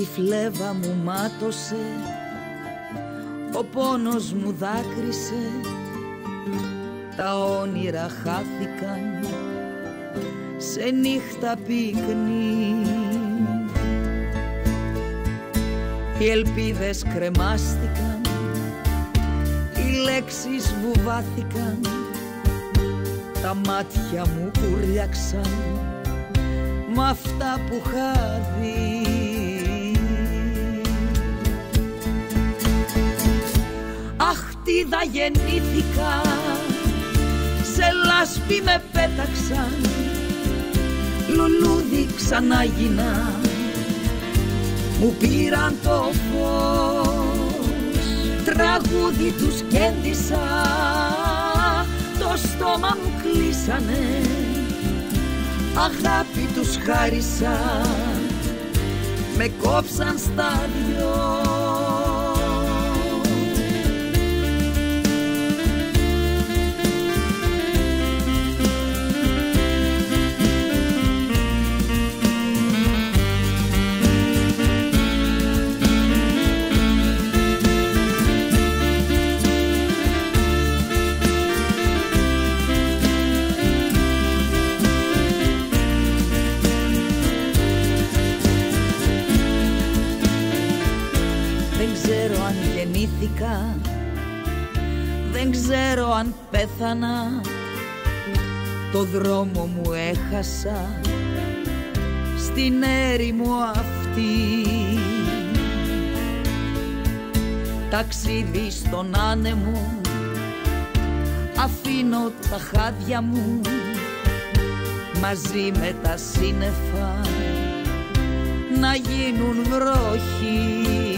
τη φλέβα μου μάτωσε, ο πόνος μου δάκρυσε, τα όνειρα χάθηκαν σε νύχτα πυκνή. Οι ελπίδες κρεμάστηκαν, οι λέξεις βουβάθηκαν, τα μάτια μου ούρλιαξαν μ' αυτά που είχα δει. Αχ, τι δα γεννήθηκα, σε λάσπη με πέταξαν, λουλούδι ξανά γίνα, μου πήραν το φως, τραγούδι τους κέντησα, το στόμα μου κλείσανε, αγάπη τους χάρισα, με κόψαν στα δυο. Δεν ξέρω αν πέθανα, το δρόμο μου έχασα στην έρημο αυτή. Ταξίδι στον άνεμο, αφήνω τα χάδια μου μαζί με τα σύννεφα να γίνουν βροχή.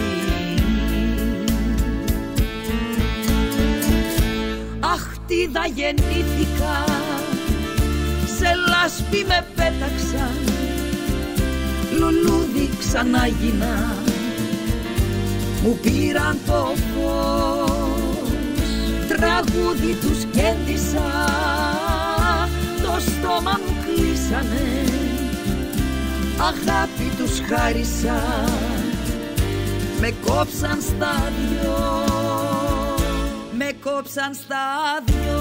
Αχ, τι δα γεννήθηκα, σε λάσπη με πέταξαν, λουλούδι ξανά γίνα, μου πήραν το φως, τραγούδι τους κέντησα, το στόμα μου κλείσανε, αγάπη τους χάρισα, με κόψαν στα δυο. Με κόψαν στα δυο.